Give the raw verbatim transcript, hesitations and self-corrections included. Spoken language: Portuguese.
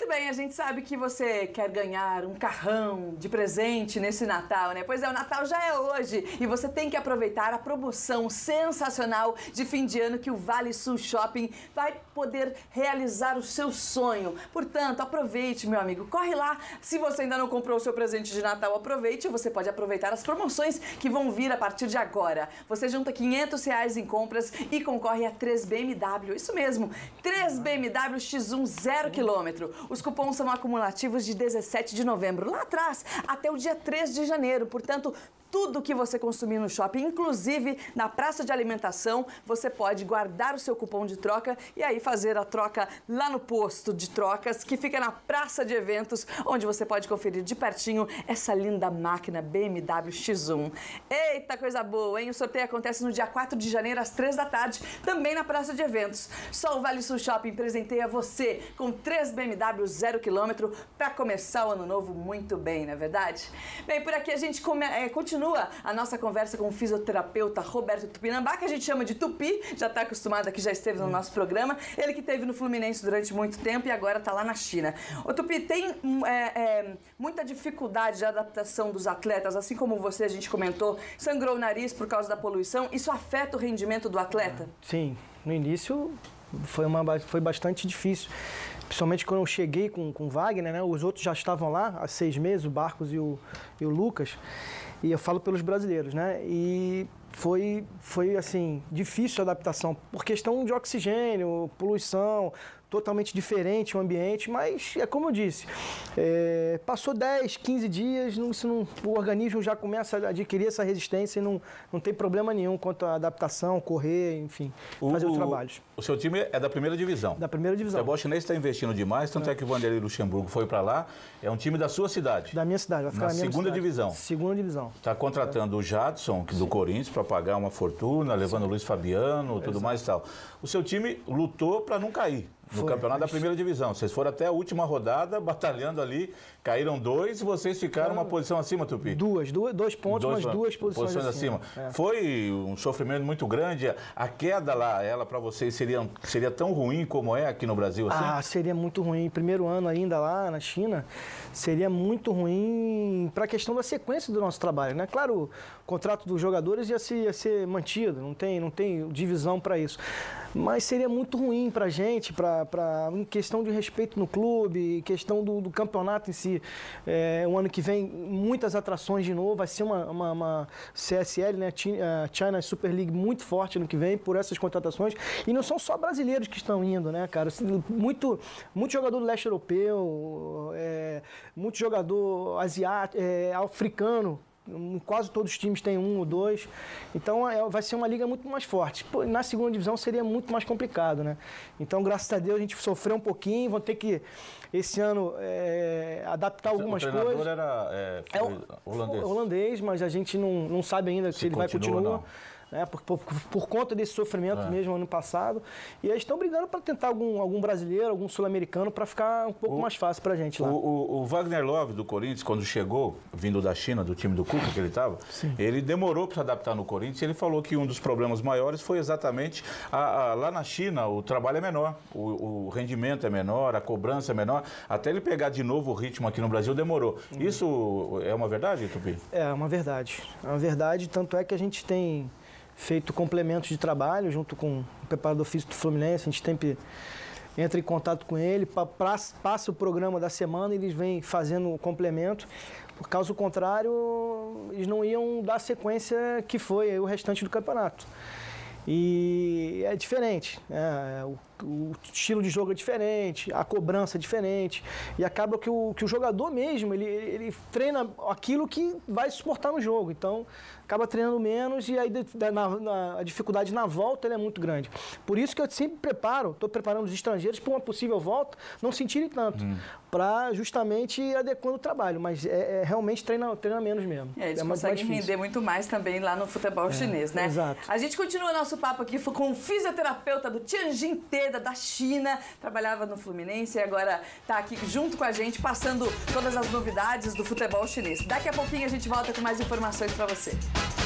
Muito bem, a gente sabe que você quer ganhar um carrão de presente nesse Natal, né? Pois é, o Natal já é hoje e você tem que aproveitar a promoção sensacional de fim de ano que o Vale Sul Shopping vai poder realizar o seu sonho. Portanto, aproveite, meu amigo, corre lá. Se você ainda não comprou o seu presente de Natal, aproveite. Você pode aproveitar as promoções que vão vir a partir de agora. Você junta quinhentos reais em compras e concorre a três B M W. Isso mesmo, três B M W X um zero quilômetro. Os cupons são acumulativos de dezessete de novembro, lá atrás, até o dia três de janeiro. Portanto, tudo que você consumir no shopping, inclusive na praça de alimentação, você pode guardar o seu cupom de troca e aí fazer a troca lá no posto de trocas, que fica na praça de eventos, onde você pode conferir de pertinho essa linda máquina B M W X um. Eita, coisa boa, hein? O sorteio acontece no dia quatro de janeiro, às três da tarde, também na praça de eventos. Só o Vale Sul Shopping presenteia você com três B M W zero quilômetro para começar o ano novo muito bem, não é verdade? Bem, por aqui a gente come, é, continua Continua a nossa conversa com o fisioterapeuta Roberto Tupinambá, que a gente chama de Tupi, já está acostumado aqui, já esteve no nosso programa. Ele que esteve no Fluminense durante muito tempo e agora está lá na China. Ô Tupi, tem é, é, muita dificuldade de adaptação dos atletas, assim como você, a gente comentou, sangrou o nariz por causa da poluição, isso afeta o rendimento do atleta? Sim, no início foi, uma, foi bastante difícil. Principalmente quando eu cheguei com o Wagner, né? Os outros já estavam lá há seis meses, o Barcos e o, e o Lucas. E eu falo pelos brasileiros, né? E foi, foi assim, difícil a adaptação, por questão de oxigênio, poluição, totalmente diferente o ambiente, mas é como eu disse, é, passou dez, quinze dias, não, não, o organismo já começa a adquirir essa resistência e não, não tem problema nenhum quanto à adaptação, correr, enfim, o, fazer os trabalhos. O seu time é da primeira divisão. Da primeira divisão. O futebol chinês está investindo demais, tanto é, é que o Vanderlei Luxemburgo foi para lá, é um time da sua cidade. Da minha cidade, vai ficar na, na minha segunda cidade. divisão. Segunda divisão. Está contratando é. o Jadson, do Sim. Corinthians, para pagar uma fortuna, levando Sim. o Luiz Fabiano, tudo Exato. mais e tal. O seu time lutou para não cair. No Foi, campeonato mas... da primeira divisão. Vocês foram até a última rodada, batalhando ali, caíram dois e vocês ficaram uma posição acima, Tupi? Duas, duas dois pontos, dois, mas duas posições, posições acima. acima. É. Foi um sofrimento muito grande. A queda lá, ela para vocês seria, seria tão ruim como é aqui no Brasil? Assim? Ah, seria muito ruim. Primeiro ano ainda lá na China, seria muito ruim para a questão da sequência do nosso trabalho, né? Claro, o contrato dos jogadores ia ser, ia ser mantido, não tem, não tem divisão para isso. Mas seria muito ruim para a gente, para Pra, em questão de respeito no clube, questão do, do campeonato em si. É, um ano que vem, muitas atrações de novo, vai ser uma, uma, uma C S L, né, China Super League, muito forte ano que vem, por essas contratações. E não são só brasileiros que estão indo, né, cara? Muito, muito jogador do leste europeu, é, muito jogador asiático, é, africano. Quase todos os times têm um ou dois, então é, vai ser uma liga muito mais forte. Pô, na segunda divisão seria muito mais complicado, né? Então, graças a Deus, a gente sofreu um pouquinho, vão ter que, esse ano, é, adaptar algumas coisas. O treinador era é, é, holandês. holandês, mas a gente não, não sabe ainda se, se ele vai continuar. Né, por, por, por conta desse sofrimento é. mesmo ano passado. E eles estão brigando para tentar algum, algum brasileiro, algum sul-americano, para ficar um pouco o, mais fácil para a gente lá. O, o, o Wagner Love, do Corinthians, quando chegou, vindo da China, do time do Cuca que ele estava, ele demorou para se adaptar no Corinthians. Ele falou que um dos problemas maiores foi exatamente a, a, lá na China o trabalho é menor, o, o rendimento é menor, a cobrança é menor. Até ele pegar de novo o ritmo aqui no Brasil demorou. Uhum. Isso é uma verdade, Tupi? É uma verdade. É uma verdade, tanto é que a gente tem feito complementos de trabalho junto com o preparador físico do Fluminense, a gente sempre entra em contato com ele, pa, pra, passa o programa da semana e eles vêm fazendo o complemento, por caso contrário, eles não iam dar a sequência que foi o restante do campeonato. E é diferente, né? o, o estilo de jogo é diferente, a cobrança é diferente, e acaba que o, que o jogador mesmo, ele, ele treina aquilo que vai suportar no jogo, então acaba treinando menos e aí na, na, a dificuldade na volta ela é muito grande. Por isso que eu sempre preparo, estou preparando os estrangeiros para uma possível volta, não sentirem tanto, hum. para justamente ir adequando o trabalho, mas é, é realmente treina, treina menos mesmo. É, eles é conseguem render muito mais também lá no futebol é, chinês, né? Exato. A gente continua nosso papo aqui com o fisioterapeuta do Tianjin Teda, da China, trabalhava no Fluminense e agora está aqui junto com a gente, passando todas as novidades do futebol chinês. Daqui a pouquinho a gente volta com mais informações para você.